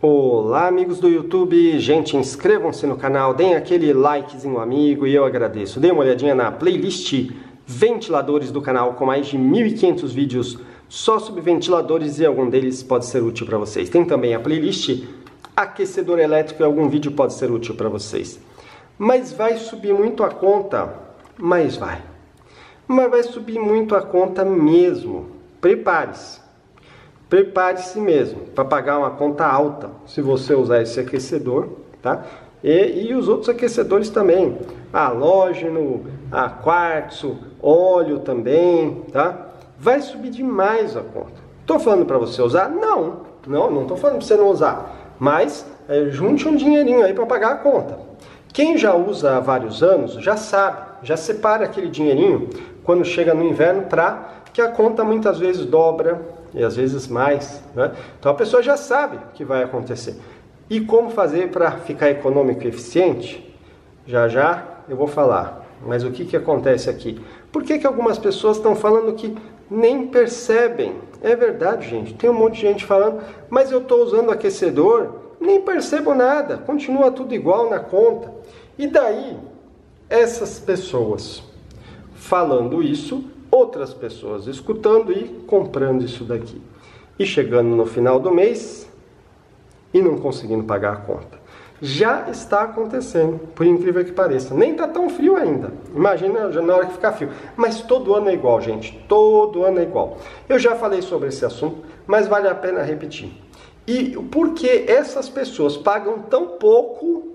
Olá amigos do YouTube, gente, inscrevam-se no canal, deem aquele likezinho amigo e eu agradeço. Dê uma olhadinha na playlist ventiladores do canal com mais de 1.500 vídeos só sobre ventiladores e algum deles pode ser útil para vocês. Tem também a playlist aquecedor elétrico e algum vídeo pode ser útil para vocês. Mas vai subir muito a conta, mas vai subir muito a conta mesmo, prepare-se. Prepare-se mesmo para pagar uma conta alta se você usar esse aquecedor, tá? E os outros aquecedores também, halógeno, a quartzo, óleo também, tá? Vai subir demais a conta. Tô falando para você usar? Não tô falando para você não usar, mas junte um dinheirinho aí para pagar a conta. Quem já usa há vários anos já sabe, já separa aquele dinheirinho quando chega no inverno para que a conta muitas vezes dobra e às vezes mais, né? Então a pessoa já sabe o que vai acontecer. E como fazer para ficar econômico e eficiente? Já eu vou falar. Mas o que acontece aqui? Por que algumas pessoas estão falando que nem percebem? É verdade, gente. Tem um monte de gente falando, mas eu estou usando aquecedor, nem percebo nada. Continua tudo igual na conta. E daí, essas pessoas falando isso, outras pessoas escutando e comprando isso daqui. E chegando no final do mês e não conseguindo pagar a conta. Já está acontecendo, por incrível que pareça. Nem está tão frio ainda. Imagina na hora que ficar frio. Mas todo ano é igual, gente. Todo ano é igual. Eu já falei sobre esse assunto, mas vale a pena repetir. E por que essas pessoas pagam tão pouco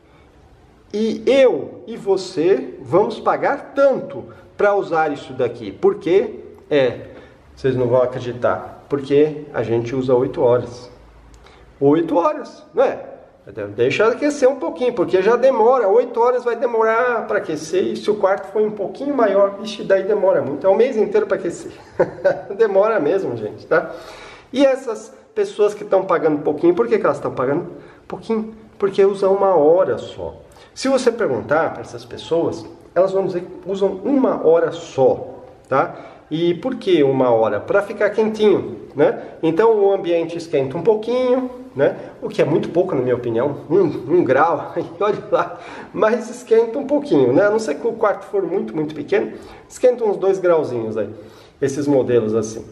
e eu e você vamos pagar tanto para usar isso daqui? Porque vocês não vão acreditar, porque a gente usa 8 horas. 8 horas, não é? Deixa aquecer um pouquinho, porque já demora, 8 horas vai demorar para aquecer, e se o quarto for um pouquinho maior, ixi, daí demora muito, é o mês inteiro para aquecer. Demora mesmo, gente, tá? E essas pessoas que estão pagando pouquinho, por que elas estão pagando pouquinho? Porque usam 1 hora só. Se você perguntar para essas pessoas, elas vão dizer que usam 1 hora só, tá? E por que 1 hora? Para ficar quentinho, né? Então o ambiente esquenta um pouquinho, né? O que é muito pouco na minha opinião, 1 grau, olha lá, mas esquenta um pouquinho, né? A não ser que o quarto for muito pequeno, esquenta uns 2 grauzinhos aí, esses modelos assim.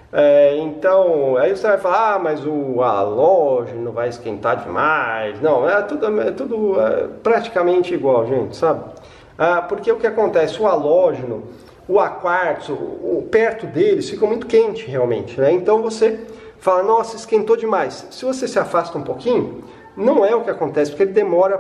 Então, aí você vai falar, mas o halógeno vai esquentar demais. Não, é tudo praticamente igual, gente, sabe? Porque o que acontece, o halógeno, o quartzo, perto deles fica muito quente realmente, né? Então você fala, nossa, esquentou demais. Se você se afasta um pouquinho, não é o que acontece, porque ele demora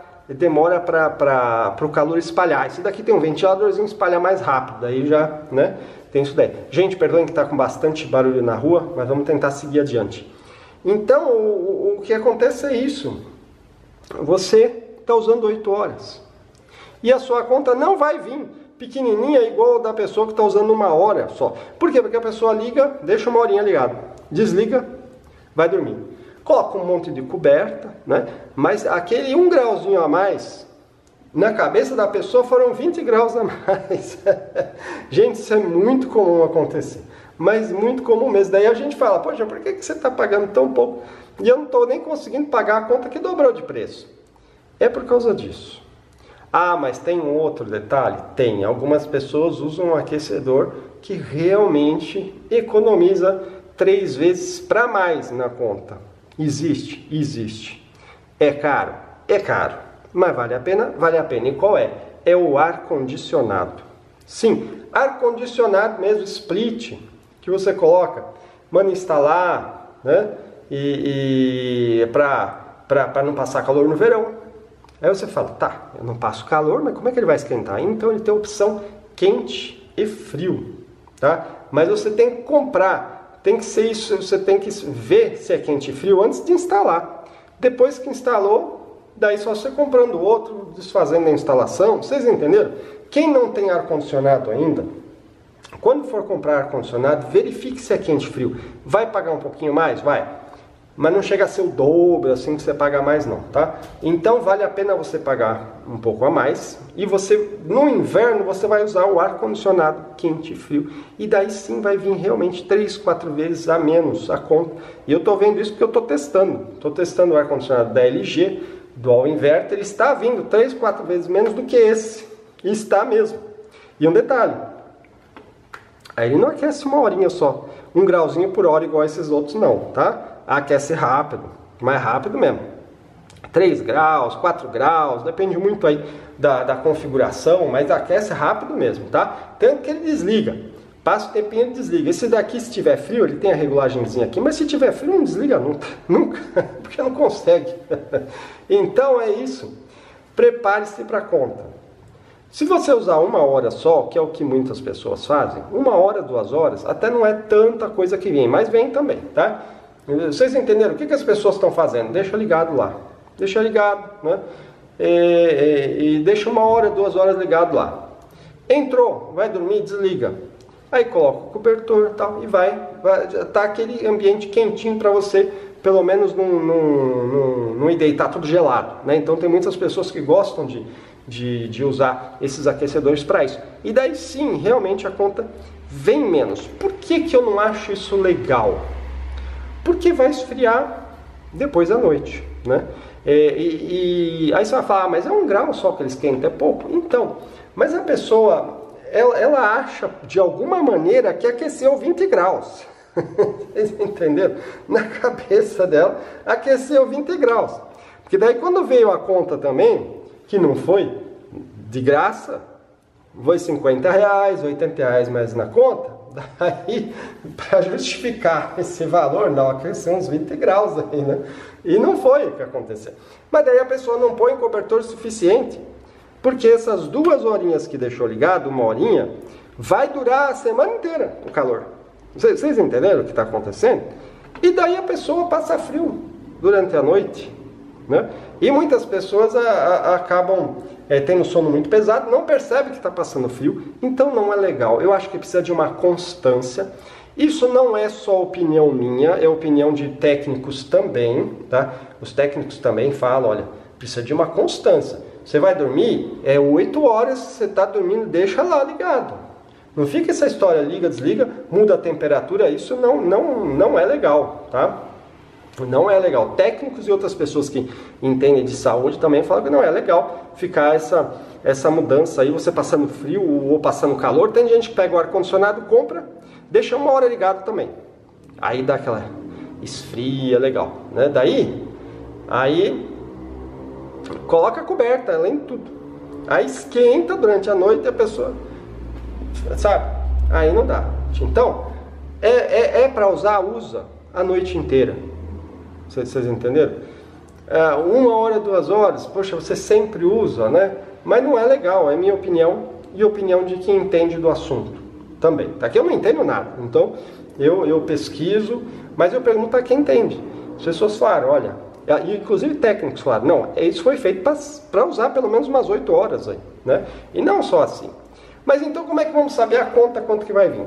para o calor espalhar. Esse daqui tem um ventiladorzinho, espalha mais rápido, daí já, né, tem isso daí. Gente, perdoem que está com bastante barulho na rua, mas vamos tentar seguir adiante. Então, o que acontece é isso. Você está usando 8 horas. E a sua conta não vai vir pequenininha igual da pessoa que está usando 1 hora só. Por quê? Porque a pessoa liga, deixa 1 horinha ligado, desliga, vai dormir. Coloca um monte de coberta, né? Mas aquele 1 grauzinho a mais, na cabeça da pessoa foram 20 graus a mais. Gente, isso é muito comum acontecer. Mas muito comum mesmo. Daí a gente fala, poxa, por que você está pagando tão pouco? E eu não estou nem conseguindo pagar a conta que dobrou de preço. É por causa disso. Ah, mas tem um outro detalhe? Tem. Algumas pessoas usam um aquecedor que realmente economiza 3 vezes para mais na conta. Existe. É caro? É caro. Mas vale a pena? Vale a pena. E qual é? É o ar-condicionado. Sim, ar-condicionado mesmo, split, que você coloca, manda instalar, né? E para não passar calor no verão. Aí você fala, tá, eu não passo calor, mas como é que ele vai esquentar? Então ele tem a opção quente e frio, tá? Mas você tem que comprar, tem que ser isso, você tem que ver se é quente e frio antes de instalar. Depois que instalou, daí só você comprando outro, desfazendo a instalação, vocês entenderam? Quem não tem ar-condicionado ainda, quando for comprar ar-condicionado, verifique se é quente e frio. Vai pagar um pouquinho mais? Vai. mas não chega a ser o dobro, assim, que você paga mais não, tá? Então vale a pena você pagar um pouco a mais, e você, no inverno, você vai usar o ar-condicionado quente e frio, e daí sim vai vir realmente 3, 4 vezes a menos a conta. E eu tô vendo isso porque eu tô testando o ar-condicionado da LG, Dual Inverter, ele está vindo 3, 4 vezes menos do que esse, e está mesmo. E um detalhe, aí ele não aquece uma horinha só, 1 grauzinho por hora igual esses outros não, tá? Aquece rápido, mais rápido mesmo. 3 graus, 4 graus, depende muito aí da configuração, mas aquece rápido mesmo, tá? Tanto que ele desliga, passa o tempinho e desliga. Esse daqui, se tiver frio, ele tem a regulagemzinha aqui, mas se tiver frio não desliga nunca, porque não consegue. Então é isso, prepare-se para a conta. Se você usar 1 hora só, que é o que muitas pessoas fazem, 1 hora, 2 horas, até não é tanta coisa que vem, mas vem também, tá? Vocês entenderam? O que as pessoas estão fazendo? Deixa ligado lá. Deixa ligado, né? E deixa 1 hora, 2 horas ligado lá. Entrou, vai dormir, desliga. Aí coloca o cobertor e tal, e vai tá aquele ambiente quentinho para você, pelo menos não ir deitar tudo gelado, né? Então tem muitas pessoas que gostam de usar esses aquecedores para isso. E daí sim, realmente a conta vem menos. Por que eu não acho isso legal? Porque vai esfriar depois da noite, né? Aí você vai falar, mas é 1 grau só que ele esquenta, é pouco. Então, mas a pessoa, ela acha de alguma maneira que aqueceu 20 graus. Vocês entenderam? Na cabeça dela, aqueceu 20 graus. Porque daí quando veio a conta também, que não foi de graça, foi 50 reais, 80 reais mais na conta, daí, para justificar esse valor, não, aqueceu uns 20 graus aí, né? E não foi o que aconteceu. Mas daí a pessoa não põe cobertor suficiente, porque essas 2 horinhas que deixou ligado, 1 horinha, vai durar a semana inteira o calor. Vocês entenderam o que está acontecendo? E daí a pessoa passa frio durante a noite, né? E muitas pessoas acabam tendo sono muito pesado, não percebe que está passando frio, então não é legal. Eu acho que precisa de uma constância. Isso não é só opinião minha, é opinião de técnicos também, tá? Os técnicos também falam, olha, precisa de uma constância. Você vai dormir, 8 horas, você está dormindo, deixa lá ligado. Não fica essa história, liga, desliga, muda a temperatura, isso não é legal, tá? Não é legal. Técnicos e outras pessoas que entendem de saúde também falam que não é legal ficar essa mudança aí, você passando frio ou passando calor. Tem gente que pega o ar-condicionado, compra, deixa 1 hora ligado também. Aí dá aquela esfria, legal, né? Aí coloca a coberta, além de tudo. Aí esquenta durante a noite e a pessoa, sabe? Aí não dá. Então, para usar, usa a noite inteira. Vocês entenderam? 1 hora, 2 horas, poxa, você sempre usa, né? Mas não é legal, é minha opinião e opinião de quem entende do assunto também. Tá? Aqui eu não entendo nada, então eu pesquiso, mas eu pergunto a quem entende. As pessoas falaram, olha, inclusive técnicos falaram, não, isso foi feito para usar pelo menos umas 8 horas aí, né? E não só assim. Mas então como é que vamos saber a conta, quanto que vai vir?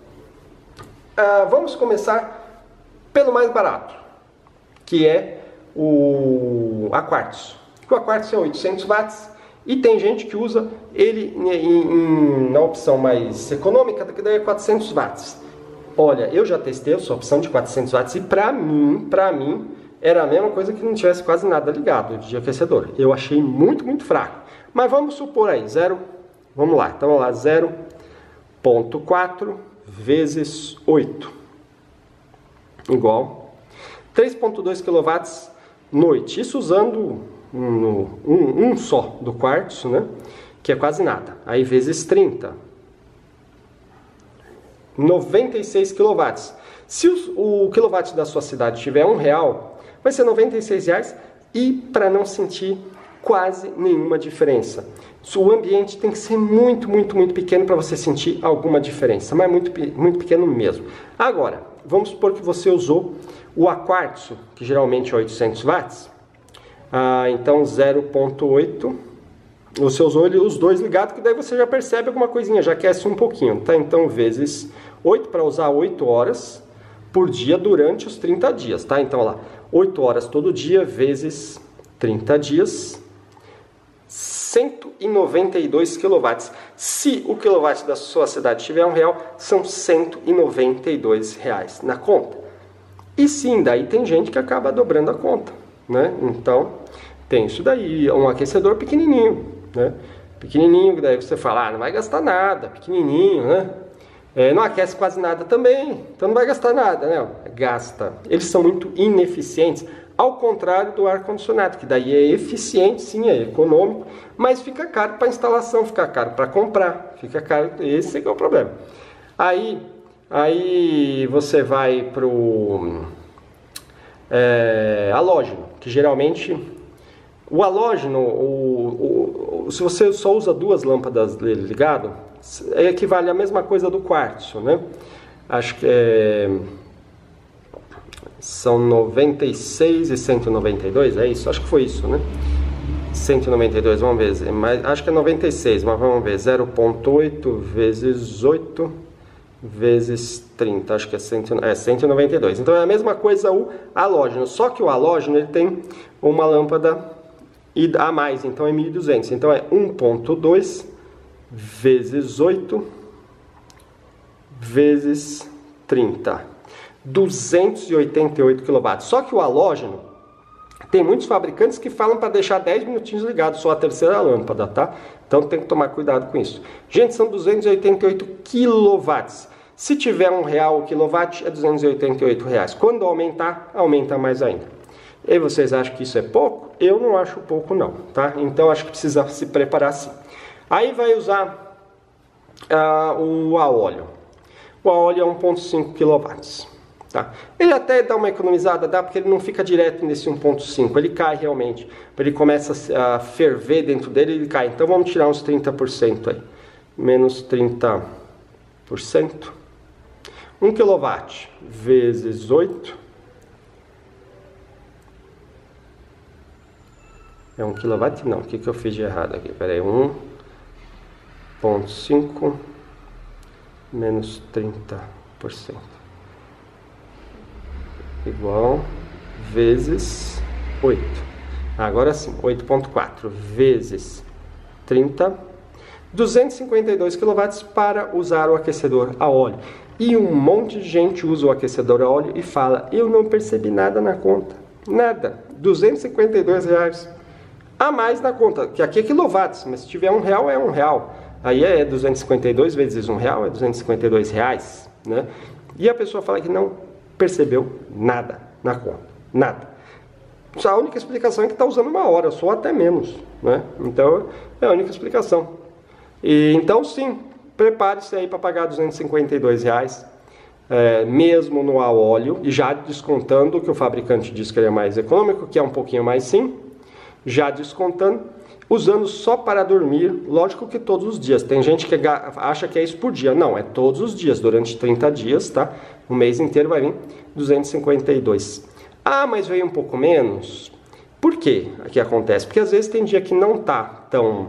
Vamos começar pelo mais barato, que é a quartzo. O quartzo é 800 watts e tem gente que usa ele na opção mais econômica, que daí é 400 watts. Olha, eu já testei essa opção de 400 watts e pra mim, era a mesma coisa que não tivesse quase nada ligado de aquecedor. Eu achei muito, muito fraco. Mas vamos supor aí, vamos lá, então vamos lá, 0,4 vezes 8, igual 3,2 kW noite. Isso usando um só do quartzo, né? Que é quase nada. Aí vezes 30. 96 kW. Se o quilowatt da sua cidade tiver R$1, vai ser R$96 e para não sentir quase nenhuma diferença. O ambiente tem que ser muito, muito, muito pequeno para você sentir alguma diferença, mas muito, muito pequeno mesmo. Agora, vamos supor que você usou o quartzo, que geralmente é 800 watts, então 0,8, você usou os dois ligados, que daí você já percebe alguma coisinha, já aquece um pouquinho, tá? Então vezes 8 para usar 8 horas por dia durante os 30 dias, tá? Então, ó lá, 8 horas todo dia vezes 30 dias, 192 kW. Se o quilowatt da sua cidade tiver R$1, são R$192 na conta. E sim, daí tem gente que acaba dobrando a conta, né? Então, tem isso daí, um aquecedor pequenininho, né? Pequenininho, daí você fala, não vai gastar nada, pequenininho, né? Não aquece quase nada também, então não vai gastar nada, né? Gasta. Eles são muito ineficientes, ao contrário do ar-condicionado, que daí é eficiente, sim, é econômico, mas fica caro para instalação, fica caro para comprar, fica caro, esse é que é o problema. Aí você vai para o halógeno, que geralmente o halógeno, se você só usa 2 lâmpadas ligado, equivale à mesma coisa do quartzo, né? Acho que são 96 e 192, é isso? Acho que foi isso, né? 192, vamos ver, mas acho que é 96, mas vamos ver, 0,8 vezes 8 vezes 30, acho que é 192. Então é a mesma coisa o halógeno, só que o halógeno ele tem uma lâmpada a mais, então é 1200. Então é 1,2 vezes 8 vezes 30. 288 kW. Só que o halógeno, tem muitos fabricantes que falam para deixar 10 minutinhos ligado, só a terceira lâmpada, tá? Então tem que tomar cuidado com isso. Gente, são 288 kW. Se tiver R$1 o quilowatt, é R$288. Quando aumentar, aumenta mais ainda. E vocês acham que isso é pouco? Eu não acho pouco não, tá? Então acho que precisa se preparar sim. Aí vai usar o a óleo. O a óleo é 1,5 kW. Tá? Ele até dá uma economizada, dá, porque ele não fica direto nesse 1,5, ele cai realmente. Ele começa a ferver dentro dele, ele cai. Então vamos tirar uns 30% aí. Menos 30%. 1 kW vezes 8. É 1 kW? Não, o que eu fiz de errado aqui? Pera aí, 1,5 menos 30%. Igual vezes 8. Agora sim, 8,4 vezes 30. 252 kW para usar o aquecedor a óleo. E um monte de gente usa o aquecedor a óleo e fala, eu não percebi nada na conta. Nada. R$252 a mais na conta, que aqui é quilowatts, mas se tiver R$1 é R$1. Aí é 252 vezes R$1 é R$252, né? E a pessoa fala que não percebeu nada na conta, nada. A única explicação é que está usando 1 hora, só até menos, né? Então é a única explicação. E então sim, prepare-se aí para pagar R$252, mesmo no a óleo, e já descontando que o fabricante diz que ele é mais econômico, que é um pouquinho mais sim, já descontando, usando só para dormir, lógico que todos os dias. Tem gente que acha que é isso por dia. Não, é todos os dias, durante 30 dias, tá? O mês inteiro vai vir 252. Ah, mas veio um pouco menos? Por quê? O que acontece? Porque às vezes tem dia que não tá tão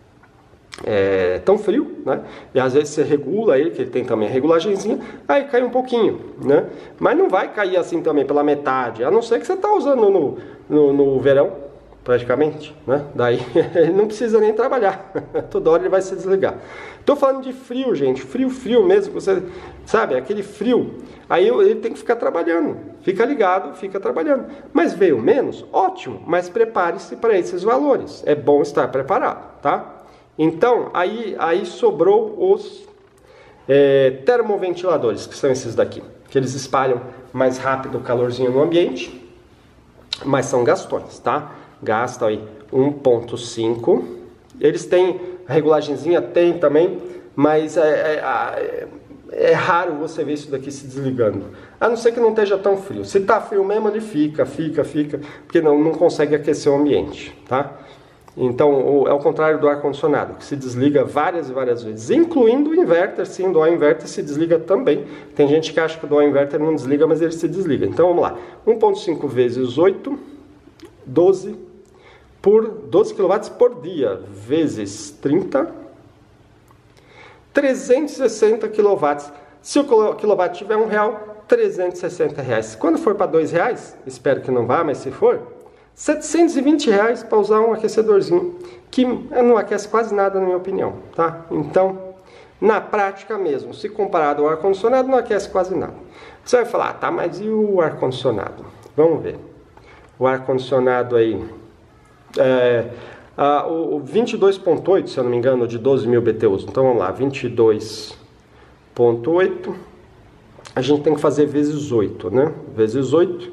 frio, né? E às vezes você regula ele, que ele tem também a regulagenzinha, aí cai um pouquinho, né? Mas não vai cair assim também pela metade, a não ser que você tá usando no verão, praticamente, né? Daí ele não precisa nem trabalhar, toda hora ele vai se desligar. Tô falando de frio, gente, frio mesmo, você sabe, aquele frio, aí ele tem que ficar trabalhando, fica ligado, fica trabalhando. Mas veio menos? Ótimo, mas prepare-se para esses valores, é bom estar preparado, tá? Então, aí sobrou os termoventiladores, que são esses daqui, que eles espalham mais rápido o calorzinho no ambiente, mas são gastões, tá? Gastam aí 1,5. Eles têm a regulagenzinha, tem também, mas é raro você ver isso daqui se desligando. A não ser que não esteja tão frio. Se tá frio mesmo, ele fica, porque não consegue aquecer o ambiente, tá? Então, é o contrário do ar-condicionado, que se desliga várias e várias vezes, incluindo o inverter, sim, do inverter se desliga também. Tem gente que acha que o do inverter não desliga, mas ele se desliga. Então, vamos lá. 1,5 vezes 8, 12 kW por dia, vezes 30, 360 kW. Se o quilowatt tiver R$1, R$360. Quando for para R$2, espero que não vá, mas se for, R$720 para usar um aquecedorzinho, que não aquece quase nada na minha opinião, tá? Então, na prática mesmo, se comparado ao ar-condicionado, não aquece quase nada. Você vai falar, tá, mas e o ar-condicionado? Vamos ver. O ar-condicionado aí, o 22.8, se eu não me engano, de 12.000 BTUs. Então vamos lá, 22.8, a gente tem que fazer vezes 8, né? Vezes 8,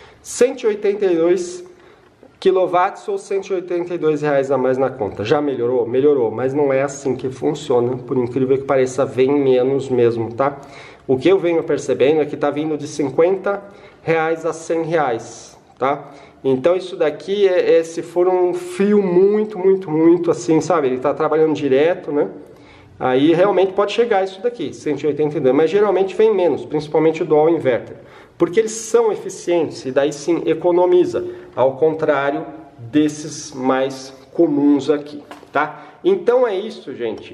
182 quilowatts ou R$182 a mais na conta. Já melhorou? Melhorou, mas não é assim que funciona, por incrível que pareça, vem menos mesmo, tá? O que eu venho percebendo é que tá vindo de R$50 a R$100, tá? Então isso daqui se for um fio muito assim, sabe? Ele tá trabalhando direto, né? Aí realmente pode chegar isso daqui, 182, mas geralmente vem menos, principalmente o dual inverter. Porque eles são eficientes e daí sim economiza, ao contrário desses mais comuns aqui, tá? Então é isso, gente.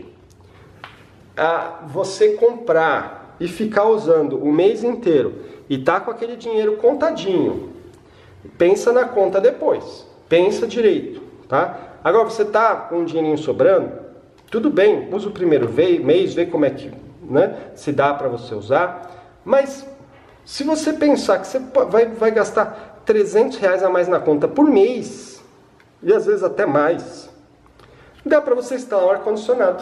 Você comprar e ficar usando o mês inteiro e tá com aquele dinheiro contadinho, pensa na conta depois, pensa direito, tá? Agora você tá com um dinheirinho sobrando, tudo bem, usa o primeiro mês, vê como é que, né, se dá para você usar, mas se você pensar que você vai gastar R$300 a mais na conta por mês, e às vezes até mais, dá para você instalar um ar-condicionado.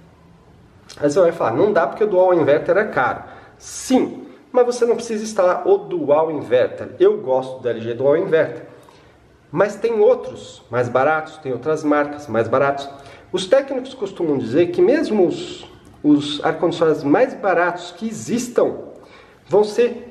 Aí você vai falar, não dá porque o dual inverter é caro. Sim, mas você não precisa instalar o dual inverter. Eu gosto do LG Dual Inverter, mas tem outros mais baratos, tem outras marcas mais baratos. Os técnicos costumam dizer que mesmo os ar-condicionados mais baratos que existam vão ser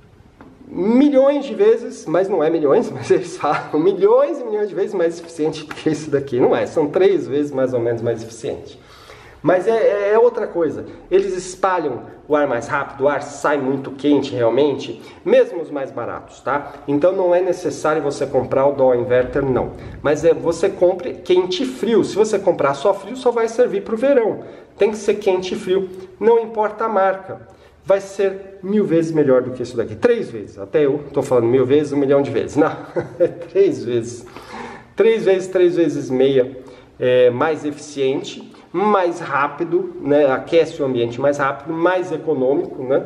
milhões de vezes, mas não é milhões, mas eles falam milhões e milhões de vezes mais eficiente que esse daqui. Não é, são 3 vezes mais ou menos mais eficiente. Mas é outra coisa, eles espalham o ar mais rápido, o ar sai muito quente realmente, mesmo os mais baratos, tá? Então não é necessário você comprar o dual inverter, não. Mas você compre quente e frio. Se você comprar só frio, só vai servir para o verão. Tem que ser quente e frio, não importa a marca. Vai ser 1000 vezes melhor do que isso daqui. 3 vezes, até eu estou falando 1000 vezes, 1 milhão de vezes. Não, é 3 vezes. 3 vezes meia mais eficiente, mais rápido, né? Aquece o ambiente mais rápido, mais econômico, né?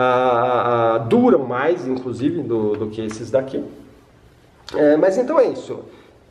Duram mais, inclusive, do que esses daqui. Mas então é isso.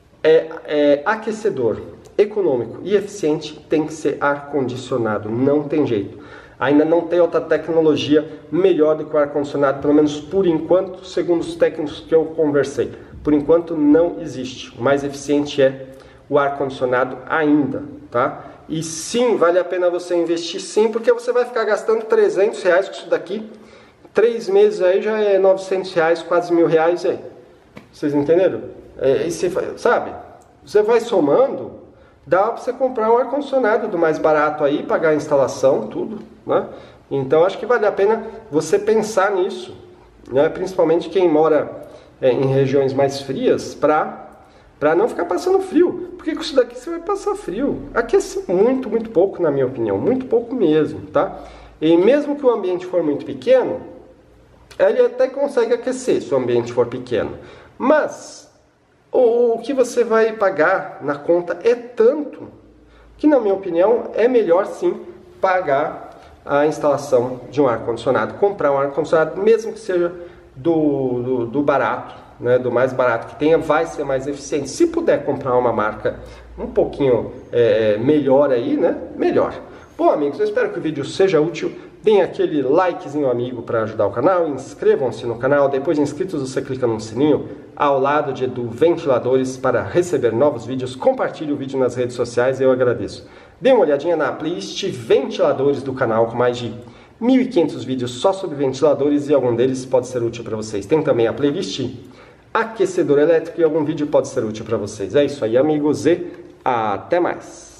Aquecedor econômico e eficiente tem que ser ar-condicionado, não tem jeito. Ainda não tem outra tecnologia melhor do que o ar-condicionado, pelo menos por enquanto, segundo os técnicos que eu conversei. Por enquanto não existe. O mais eficiente é o ar-condicionado ainda, tá? E sim, vale a pena você investir sim, porque você vai ficar gastando R$300 com isso daqui. 3 meses aí já é R$900, quase R$1.000 aí. Vocês entenderam? E sabe? Você vai somando, dá para você comprar um ar-condicionado do mais barato aí, pagar a instalação, tudo, né? Então acho que vale a pena você pensar nisso, né? Principalmente quem mora em regiões mais frias, para não ficar passando frio. Porque com isso daqui você vai passar frio. Aquece muito pouco, na minha opinião. Muito pouco mesmo, tá? E mesmo que o ambiente for muito pequeno, ele até consegue aquecer se o ambiente for pequeno. Mas o que você vai pagar na conta é tanto que, na minha opinião, é melhor sim pagar a instalação de um ar-condicionado. Comprar um ar-condicionado, mesmo que seja do barato, né, do mais barato que tenha, vai ser mais eficiente. Se puder comprar uma marca um pouquinho melhor aí, né, melhor. Bom, amigos, eu espero que o vídeo seja útil. Deem aquele likezinho amigo para ajudar o canal, inscrevam-se no canal. Depois de inscritos, você clica no sininho ao lado do Ventiladores para receber novos vídeos. Compartilhe o vídeo nas redes sociais, eu agradeço. Dê uma olhadinha na playlist Ventiladores do canal, com mais de 1.500 vídeos só sobre ventiladores, e algum deles pode ser útil para vocês. Tem também a playlist Aquecedor Elétrico, e algum vídeo pode ser útil para vocês. É isso aí, amigos, e até mais!